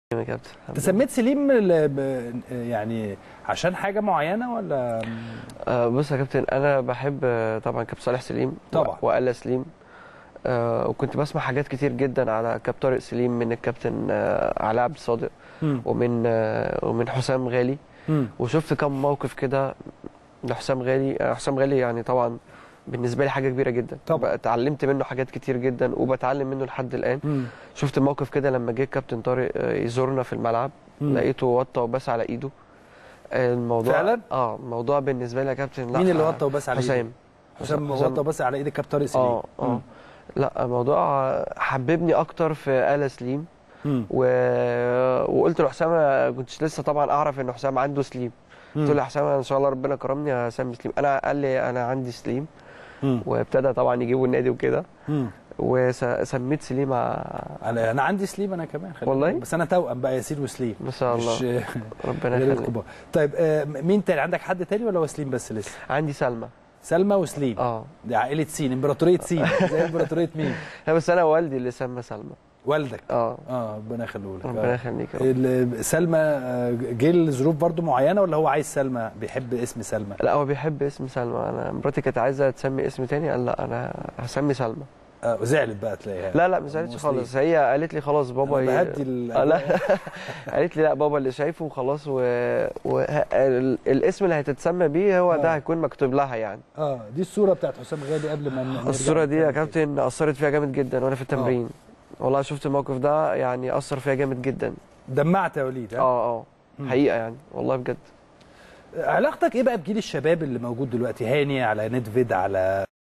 يا كابتن انت سميت سليم يعني عشان حاجه معينه ولا؟ بص يا كابتن، انا بحب طبعا كابتن صالح سليم طبعا وآلا سليم. وكنت بسمع حاجات كتير جدا على كابتن طارق سليم من الكابتن علاء عبد الصادق ومن حسام غالي. وشفت كم موقف كده لحسام غالي. حسام غالي يعني طبعا بالنسبه لي حاجه كبيره جدا، طبعا اتعلمت منه حاجات كتير جدا وبتعلم منه لحد الان. شفت موقف كده لما جه كابتن طارق يزورنا في الملعب، لقيته وطى وباس على ايده. الموضوع فعلا الموضوع بالنسبه لي يا كابتن، لا مين اللي وطى وباس على ايده؟ حسام وطى وباس على ايد الكابتن طارق سليم. لا الموضوع حببني اكتر في آلا سليم. وقلت له حسام، ما كنتش لسه طبعا اعرف ان حسام عنده سليم. قلت له يا حسام ان شاء الله ربنا كرمني هسمي سليم. قال لي انا عندي سليم. وابتدى طبعا يجيبوا النادي وكده. وسميت سليم. انا عندي سليم انا كمان والله، بس انا توأم بقى ياسين وسليم ما شاء الله. ربنا يخليك. طيب مين تاني عندك؟ حد تاني ولا هو سليم بس لسه؟ عندي سلمى. سلمى وسليم. دي عائله سين، امبراطوريه سين. زي امبراطوريه مين؟ لا بس انا والدي اللي سمى سلمى. والدك؟ ربنا يخليه لك. ربنا يخليك يا رب. سلمى جه لظروف برضو معينه ولا هو عايز سلمى، بيحب اسم سلمى؟ لا هو بيحب اسم سلمى. انا مراتي كانت عايزه تسمي اسم تاني، قال لا انا هسمي سلمى. وزعلت بقى تلاقيها؟ لا ما زعلتش خالص. هي قالت لي خلاص بابا بهدي لا قالت لي لا بابا اللي شايفه وخلاص. الاسم اللي هتتسمى بيه هو ده هيكون مكتوب لها يعني. دي الصوره بتاعت حسام غالي قبل ما الصوره دي يا كابتن اثرت فيها جامد جدا وانا في التمرين. والله شفت الموقف ده يعني اثر فيها جامد جدا. دمعت يا وليد؟ حقيقه يعني والله بجد. علاقتك ايه بقى بجيل الشباب اللي موجود دلوقتي؟ هاني، على ندفيد، على